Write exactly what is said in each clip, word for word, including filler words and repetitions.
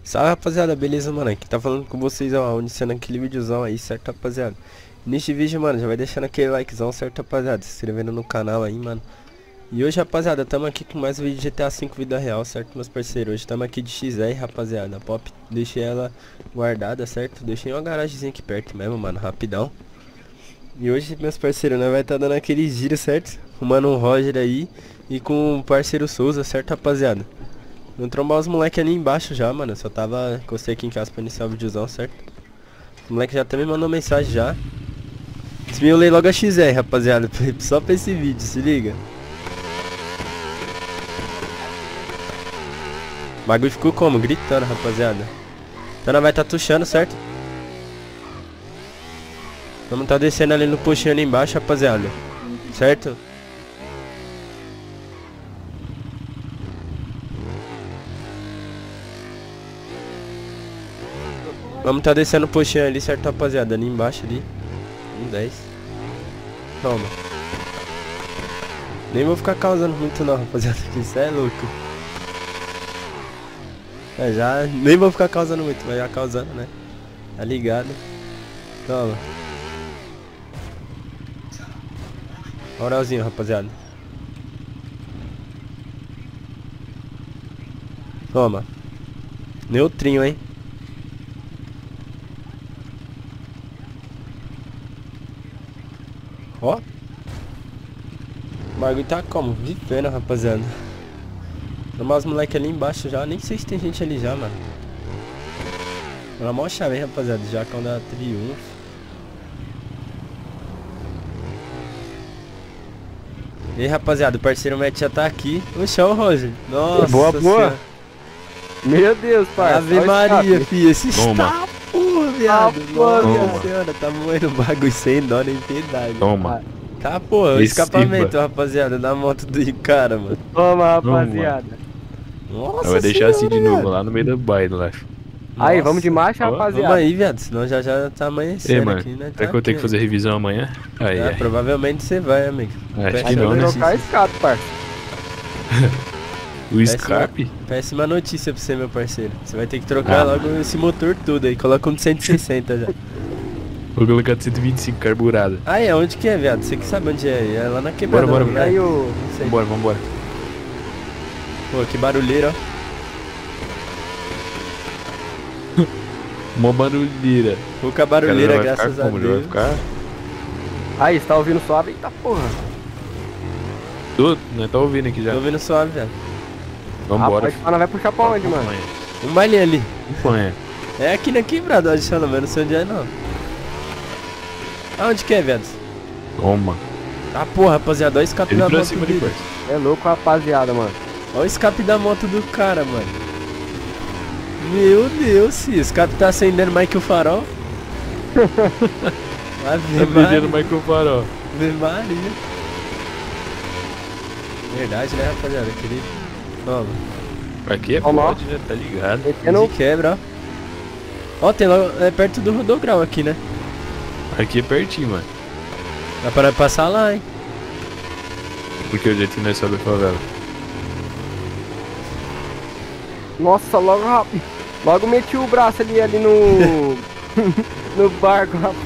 Salve rapaziada, beleza mano? Aqui tá falando com vocês, ó, iniciando aquele videozão aí, certo rapaziada? Neste vídeo, mano, já vai deixando aquele likezão, certo rapaziada? Se inscrevendo no canal aí, mano. E hoje, rapaziada, tamo aqui com mais um vídeo de G T A cinco vida real, certo meus parceiros? Hoje tamo aqui de X R, rapaziada. A Pop, deixei ela guardada, certo? Deixei uma garagemzinha aqui perto mesmo, mano, rapidão. E hoje, meus parceiros, nós vai tá dando aquele giro, certo? Arrumando um Roger aí e com o parceiro Souza, certo rapaziada? Vou trombar os moleques ali embaixo já, mano. Eu só tava... Encostei aqui em casa pra iniciar o videozão, certo? Os moleques já até me mandou mensagem já. Desmiolei logo a X R, rapaziada. Só pra esse vídeo, se liga. O bagulho ficou como? Gritando, rapaziada. Então nós vai tá tuchando, certo? Vamos tá descendo ali no postinho ali embaixo, rapaziada. Certo? Vamos tá descendo o postinho ali, certo rapaziada? Ali embaixo ali. Um dez. Toma. Nem vou ficar causando muito não, rapaziada. Isso é louco. É, já... Nem vou ficar causando muito, mas já causando, né? Tá ligado? Toma. Moralzinho, rapaziada. Toma. Neutrinho, hein? Ó. O bagulho tá como? Vivendo, rapaziada. Tem umas moleques ali embaixo já. Nem sei se tem gente ali já, mano. Na mó chave, hein, rapaziada. Já quando dá triunfo. E aí, rapaziada, o parceiro Matt já tá aqui. O chão, Roger. Nossa, boa, boa. Senhora. Meu Deus, pai. Ave Maria, filho. Esse está, porra, viado. Toma. Nossa senhora, tá moendo o bagulho sem dó nem piedade. Toma. Tá, porra, o Receba. escapamento, rapaziada, da moto do cara, mano. Toma, rapaziada. Nossa, Eu vou deixar assim de senhora, novo viado. lá no meio do bairro lá. Aí, Nossa. vamos de marcha, Ó, rapaziada. Vamos aí, viado, senão já já tá Ei, amanhecendo mano, aqui, né? será que eu tenho que fazer revisão amanhã? Aí, É, aí. provavelmente você vai, amigo. Acho Péssima que não, né? notícia. trocar escape, parça. O Scarpe? Péssima notícia pra você, meu parceiro. Você vai ter que trocar Ah. logo esse motor tudo aí. Coloca um de cento e sessenta já. Vou colocar de cento e vinte e cinco carburado. Ah, é? Onde que é, viado? Você que sabe onde é. É lá na quebrada. Bora, bora, não bora. é? Aí, o... Não sei. Vambora, vambora. Pô, que barulheira, ó. Mó barulheira. Pouca barulheira, Cara, vai graças ficar a como? Já Deus. vai ficar... Aí, você tá ouvindo suave? Eita porra. Tô, né? Tá ouvindo aqui já. Tô ouvindo suave, viado. Vambora. Rapaz, ah, não vai puxar pra onde, mano? Um balinho ali. Apanha. É aqui na quebrada, acho que eu não sei onde é, não. Aonde que é, viado? Toma. Ah, porra, rapaziada, olha o escape Ele da pra moto cima de dele. parça. É louco, rapaziada, mano. Olha o escape da moto do cara, mano. Meu Deus, filho. O escape tá acendendo mais que o farol. Ave Tá Maria. pedindo Michael Farol. Ave Maria. Verdade, né, rapaziada? Querido. Toma. Aqui é Toma. pode, né? Tá ligado. Metendo... De quebra, ó. Ó, tem logo, é perto do rodograu aqui, né? Aqui é pertinho, mano. Dá pra passar lá, hein? Porque o jeito que nós sobe a favela. Nossa, logo rápido. Logo meti o braço ali, ali no... no barco, rapaz.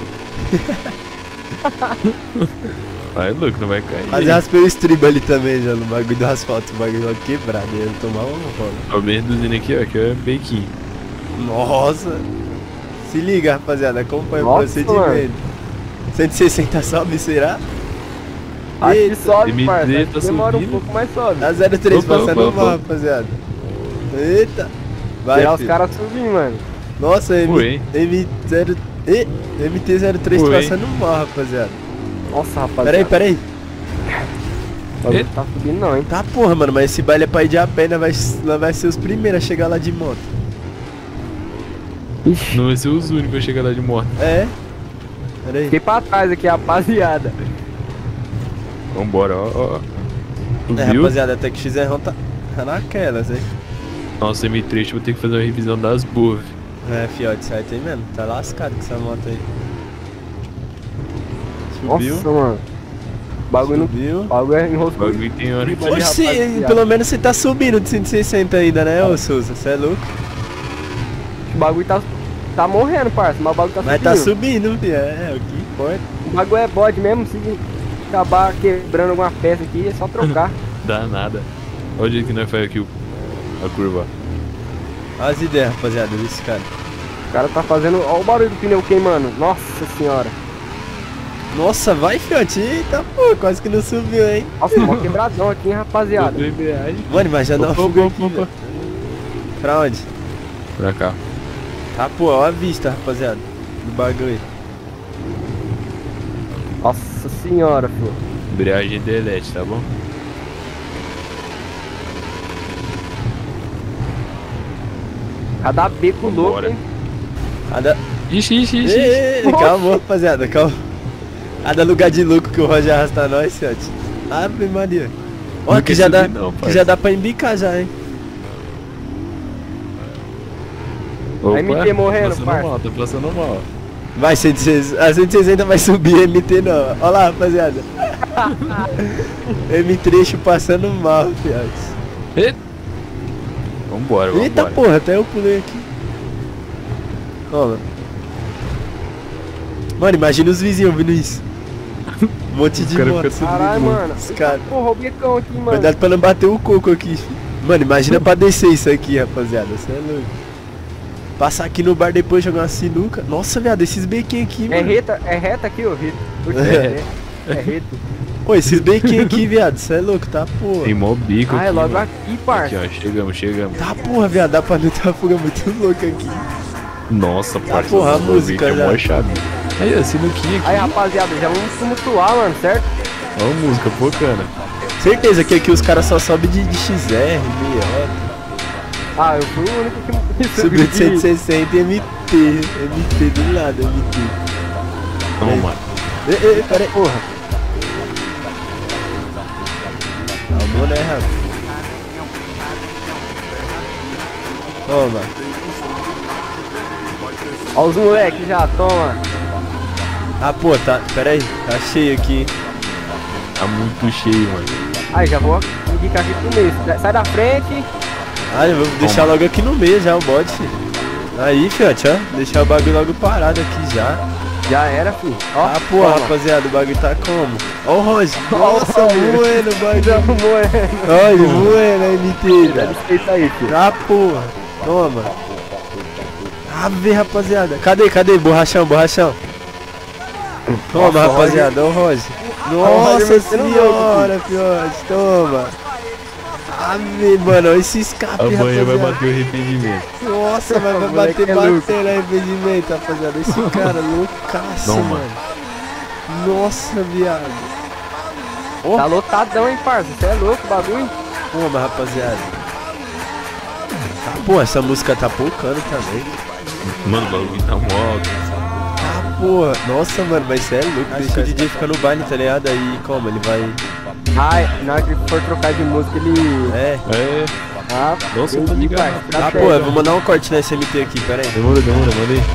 Vai, louco, não vai cair. Mas raspei o estribo ali também, já no bagulho do asfalto. O bagulho lá quebrado. Ia tomar um rolo. Ó, bem reduzindo aqui, ó. Aqui é bequinho. Nossa. Se liga, rapaziada. Acompanha o Nossa, procedimento. cento e sessenta sobe, será? Acho que Eita. sobe, M D parça. Acho tá que demora um subindo. pouco, mas sobe. Dá zero três Opa, passando opa, mal, opa. rapaziada. Eita. Vai, Tirar os filho. caras subir, mano. Nossa, Foi. M, M0... E, M T zero três Foi. passando mal, rapaziada. Nossa, rapaziada. Peraí, peraí. O bagulho tá subindo não, hein. Tá porra, mano, mas esse baile é pra ir de a pé, né? Vai, nós vai ser os primeiros a chegar lá de moto. Ixi. Não vai ser os únicos a chegar lá de moto. É. Peraí. Fiquei pra trás aqui, rapaziada. Vambora, ó, ó. Tu É, viu? rapaziada, até que X R tá tá naquelas, hein? Nossa, M três, vou ter que fazer uma revisão das boas. É, fiote, certo aí mesmo. Tá lascado com essa moto aí. Nossa, Subiu. mano. O bagulho não... Subiu. O bagulho é O enroscou. bagulho tem hora que... Ali, Oxi, rapaziada. pelo menos você tá subindo de cento e sessenta ainda, né, ô Souza? Você é louco? O bagulho tá, tá morrendo, parça, mas o bagulho tá Mas subindo. tá subindo, filho. É, é o que importa. O bagulho é bode mesmo, se acabar quebrando alguma peça aqui, é só trocar. Dá nada. Olha o jeito que nós faz aqui o- a curva. Olha as ideias, rapaziada, desse cara. O cara tá fazendo. Olha o barulho do pneu queimando. Nossa senhora. Nossa, vai, fiote. Eita, pô, quase que não subiu, hein? Nossa, mó quebradão aqui, hein, rapaziada. Outra embreagem. Mano, imagina uma Opa, fuga opa, aqui, opa. velho. Pra onde? Pra cá. Tá, pô, ó a vista, rapaziada. Do bagulho. Nossa senhora, filho. Embreagem delete, tá bom? Cada beco louco, Vambora. hein? A da... Ixi, ixi, ixi. Ei, calma, rapaziada, calma. A da lugar de louco que o Roger arrasta nós, fiote. Ave Maria. Ó, Não que quer já, dá, subir não, que parça. já dá pra embicar já, hein? Opa, M T morrendo, passando parça. mal, tô passando mal. Vai, cento e sessenta, a cento e sessenta vai subir, M T não. Ó lá, rapaziada. M trecho passando mal, fiote. Eita. Vambora, vambora. Eita porra, até eu pulei aqui. Ó, mano. Mano, imagina os vizinhos ouvindo isso. Um monte de O cara moto. fica Caralho, mano. Os caras. Porra, o becão aqui, mano. Cuidado pra não bater o coco aqui, filho. Mano, imagina pra descer isso aqui, rapaziada. Você é louco. Passar aqui no bar depois jogar uma sinuca. Nossa, viado, esses bequinhos aqui, É mano. reta, é reta aqui, ô reta. Puxa, É. é, é reta. Pô, esses bequinhos aqui, viado. Você é louco, tá porra. Tem mó bico Ah, aqui, é logo mano. aqui, Aqui, parça. ó, chegamos, chegamos. Tá porra, viado. Dá pra não ter uma fuga muito louca aqui. Nossa, parça. porra, a essa música é já. mó chave. Aí, a sinuquinha aqui. Aí, rapaziada, já vamos tumultuar, mano, certo? Ó a música, bacana. Certeza que aqui os caras só sobem de, de X R, meia. Ah, eu fui o único que Subiu de cento e sessenta e M T. M T do lado, M T. Toma. Ei, ei, pera aí. Porra. Calma, né, Rafa? Toma. Ó os moleques já, toma. Ah, pô, tá. Pera aí. Tá cheio aqui. Tá muito cheio, mano. Aí, já vou indicar aqui pro meio. Sai da frente. Ah, eu vou deixar logo aqui no meio já o bode, filho. Aí, fiote, ó. Deixar o bagulho logo parado aqui já. Já era, filho. Ó, Ah, pô, toma. rapaziada, o bagulho tá como? Ó o Roger. Ó o Nossa, Roger. moendo o Já bagulho. moendo. Olha, moendo a M T, Já velho. desfeita aí, filho. Ah, porra. Toma. Ah, vê, rapaziada. Cadê, cadê? Borrachão, borrachão. Toma, Nossa, rapaziada. Ó o Roger. Roger Nossa metendo louco, senhora, fiote. Toma. Ah, vê, mano. Olha esse escape, A banha vai rapaziada. bater o arrependimento. Nossa, vai, vai O moleque bater, é louco. bater no arrependimento, rapaziada. Esse cara loucaço, Não, mano. Nossa, viado. Ó, Tá lotadão, hein, parça. Você é louco, o bagulho. toma, rapaziada. Tá, pô, essa música tá pocando também. Mano, o bagulho tá mó. Ah, porra. Nossa, mano, mas cê é louco. Deixa o D J ficar no baile, tá ligado? Aí, como? Ele vai... Ai, na hora que for trocar de música, ele... É. É. Ah, Nossa, eu tá vi, ligado. parça. Ah, Tá pô, certo. eu vou mandar um corte nesse M T aqui, pera aí. Demora, demora, manda aí.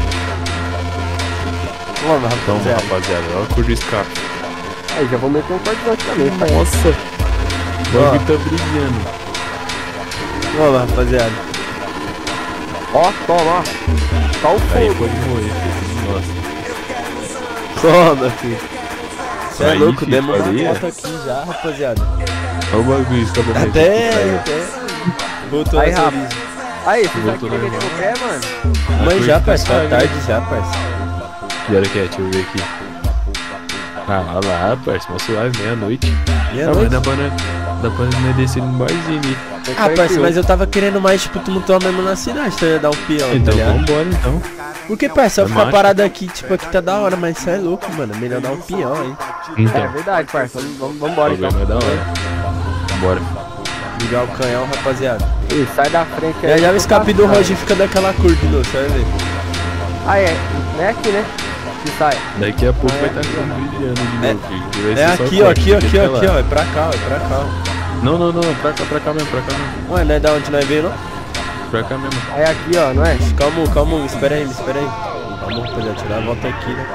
Toma, Toma, rapaziada. rapaziada. Olha a cor do escape. Aí, já vou meter um corte aqui também, parça. Nossa. O bagulho tá brilhando. Toma, rapaziada. Ó, toma, ó. Só o Aí fogo. pode morrer, filho. Nossa. Toma, filho. Cê é Aí, louco, filho, demos uma falei, é. moto aqui já, rapaziada. Olha o bagulho, escapa pra Até, Aí, até. Voltou Aí, essa Rafa. origem. Aí, você já Voltou queria normal. meter o pé, mano? Mãe já, parça, tá suave, tarde já, parça. E olha aqui, deixa eu ver aqui. Ah, olha lá, parça, mó suave, meia-noite. Meia Ah, mas noite. dá pra, nós- dá pra nós descer no barzinho ali. Ah, parça, mas eu tava querendo mais, tipo, tumultuar mesmo na cidade, tá ligado? Dar um peão, tá Então ligado? vambora, então. Porque, parça, eu É ficar macho. parado aqui, tipo, aqui tá da hora, mas cê é louco, mano. Melhor dar um peão aí. Então, É verdade, parça. Vamos, vamos, o vambora, bagulho então. é mais da hora. Vambora. Ligar o canhão, rapaziada. Ih, sai da frente Já aí. já o escape do Roger fica daquela cor de novo, você vai ver. Ah, é. Não é aqui, né? Que sai. Daqui a pouco vai estar brilhando de É- novo, filho. que vai É ser só aqui, ó, corte, aqui, ó, deixa aqui, ó, pra aqui, lá. ó. É pra cá, ó, é pra cá, ó. Não, não, não, é pra cá, pra cá mesmo, pra cá mesmo. Ué, não é da onde nós veio, não? Pra cá mesmo. É aqui, ó, não é? Calma, calma, espera aí, espera aí. Calma, rapaziada, tirar a volta aqui, né?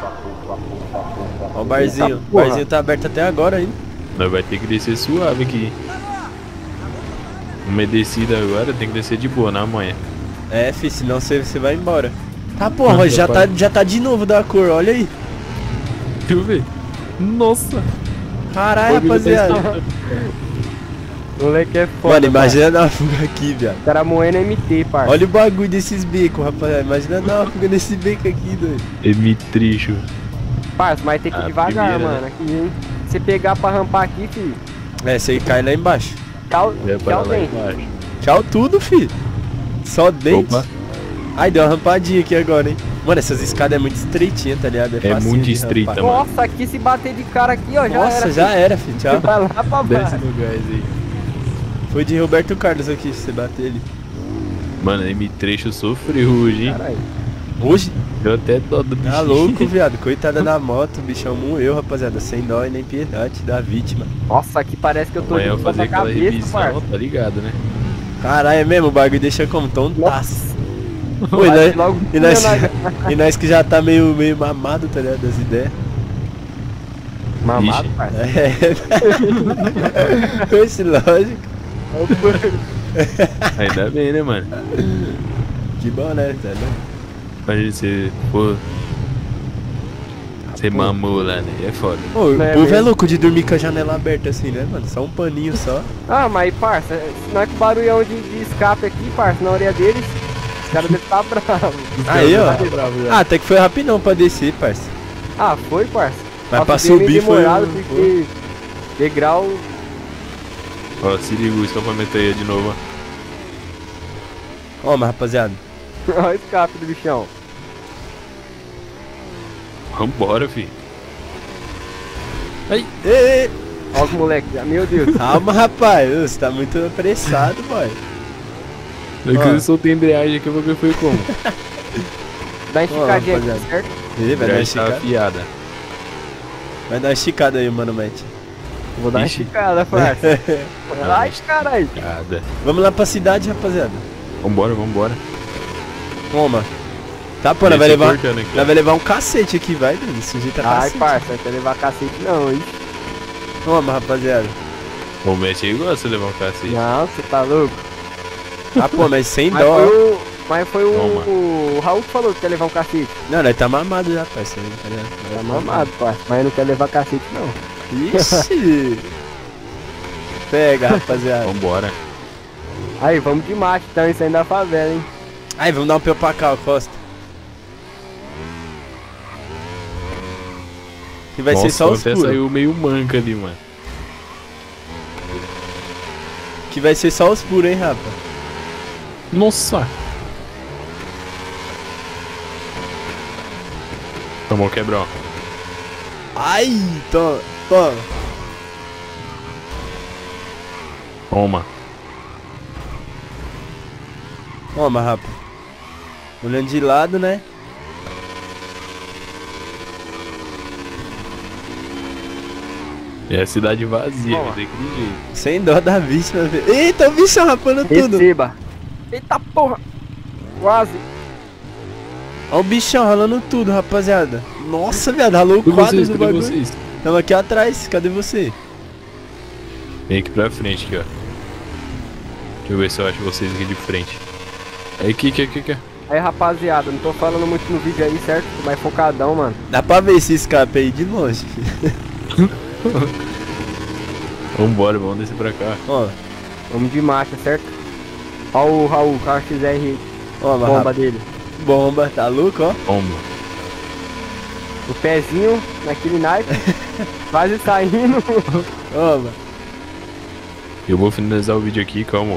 Ó o barzinho. Eita, O porra. barzinho tá aberto até agora ainda. Nós vai ter que descer suave aqui. Uma descida agora, tem que descer de boa na manhã. É, fi, senão você, você vai embora. Tá, porra, já tá, já tá de novo da cor, olha aí. Deixa eu ver. Nossa. Caralho, rapaziada. O moleque é foda. Mano, imagina dar uma fuga aqui, viado. O cara moendo M T, parça. Olha o bagulho desses becos, rapaziada. Imagina dar uma fuga nesse beco aqui, doido. M tricho. Parça, mas tem que ir A devagar, primeira, mano. Aqui, hein? Se você pegar pra rampar aqui, filho. É, você cai lá embaixo. Tchau, É para tchau, lá bem. embaixo. Tchau tudo, fi. Só dente. Opa. Ai, deu uma rampadinha aqui agora, hein. Mano, essas escadas é muito estreitinha, tá ligado? É facinho muito de estreita, rampar. mano. Nossa, aqui se bater de cara aqui, ó, já Nossa, era. já filho. era, fi. Tchau. Vai lá pra Desce baixo. no gás aí. Foi de Roberto Carlos aqui, se você bater ele. Mano, M trecho sofreu hoje, hein? Caralho. Hoje? Deu até dó do Tá bichinho. louco, viado. Coitada da moto, o bichão moeu, rapaziada. Sem dó e nem piedade da vítima. Nossa, aqui parece que eu tô Amanhã eu de vou fazer ponta aquela cabeça, revisão, parça. tá ligado, né? Caralho, é mesmo, o bagulho deixa como tão taço. Oi, Vai nós, logo e, nós, na- e nós que já tá meio, meio mamado, tá ligado? Das ideias. Mamado, Ixi. parça. É. Esse lógico. Ainda bem, né, mano? Que bom, né? Tá ligado? Imagina você, pô. Você mamou lá, né? É foda. Ô, o Não é povo é mesmo? louco de dormir com a janela aberta assim, né, mano? Só um paninho só. Ah, mas parça, não é que o barulhão de, de escape aqui, parça, na orelha deles, os caras devem estar bravos. Aí, ó. Tá bravo já. Ah, até que foi rapidão pra descer, parça. Ah, foi, parça. Mas Nossa, pra foi meio subir foi demorado um- porque degrau. Ó, se liga o escapamento aí de novo, ó. Ó, mas rapaziada. Olha o escape do bichão. Vambora, fi. Ai, Ei, ei, Olha os moleques, meu Deus. calma, rapaz. Ô, você tá muito apressado, boy. é que Ó. eu soltei a embreagem aqui, eu vou ver foi como. Dá uma esticadinha aqui, rapaziada. certo? Ele vai dar uma Embreagem tá esticada. afiada. Vai dar uma esticada aí, mano, Matt. Vou dar uma Ixi. esticada, parça. Ai, caralho. Nada. Vamos lá pra cidade, rapaziada. Vambora, vambora. Toma. Tá, pô, nós vai Esse levar, cortando aqui, ó. nós vai levar um cacete aqui, vai, Bruno. Sujeita Ai, cacete. parça, não quer levar cacete não, hein? Toma, rapaziada. O Messi aí gosta de levar um cacete. Não, você tá louco? Ah, pô, mas sem Mas dó. foi o, mas foi o, Toma. o Raul que falou que quer levar um cacete. Não, nós tá mamado já, parceiro. Tá ligado? Tá mamado, parça, mas não quer levar cacete não. Ixi. Pega, rapaziada. Vambora. Aí, vamos de macho então, isso aí da favela, hein? Aí, vamos dar um pé pra cá, ó, Costa. Que vai Nossa, ser só os até puros. saiu meio manca ali, mano. Que vai ser só os puros, hein, rapa. Nossa! Tomou quebrou. Ai, toma, toma. Toma. Toma, rapa. Olhando de lado, né? É a cidade vazia, Toma. daquele jeito. Sem dó da vítima. velho. Eita, o bichão rapando tudo. Receba. Eita porra. Quase. Olha o bichão ralando tudo, rapaziada. Nossa, viado, ralou o Cadê quadro vocês? do Cadê bagulho. vocês? Tamo aqui atrás, cadê você? Vem aqui pra frente, aqui, ó. Deixa eu ver se eu acho vocês aqui de frente. Aí, aqui, aqui, aqui, aqui. Aí, rapaziada, não tô falando muito no vídeo aí, certo? Tô mais focadão, mano. Dá pra ver esse escape aí de longe. Vambora, vamos descer pra cá. Ó, Vamos de marcha, certo? Ó o Raul, o K X R ó, mas bomba rapa, dele. bomba, tá louco, ó. Vamos. O pezinho naquele naipe. Quase saindo. Ó, mano. Eu vou finalizar o vídeo aqui, calma.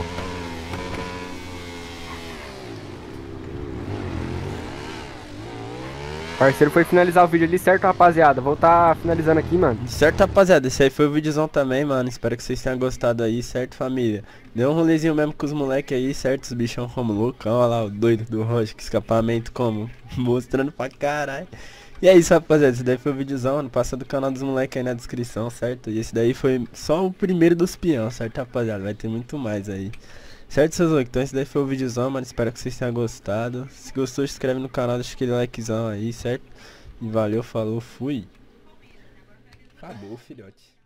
Parceiro foi finalizar o vídeo ali, certo, rapaziada? Vou tá finalizando aqui, mano. Certo, rapaziada, esse aí foi o videozão também, mano. Espero que vocês tenham gostado aí, certo, família? Deu um rolezinho mesmo com os moleques aí, certo? Os bichão como loucão, olha lá o doido do Rocha, que escapamento como, mostrando pra caralho. E é isso, rapaziada, esse daí foi o videozão, mano. Passa do canal dos moleques aí na descrição, certo? E esse daí foi só o primeiro dos peão, certo, rapaziada? Vai ter muito mais aí. Certo, seus loucos? Então esse daí foi o videozão, mano. Espero que vocês tenham gostado. Se gostou, se inscreve no canal, deixa aquele likezão aí, certo? E valeu, falou, fui. Acabou, filhote.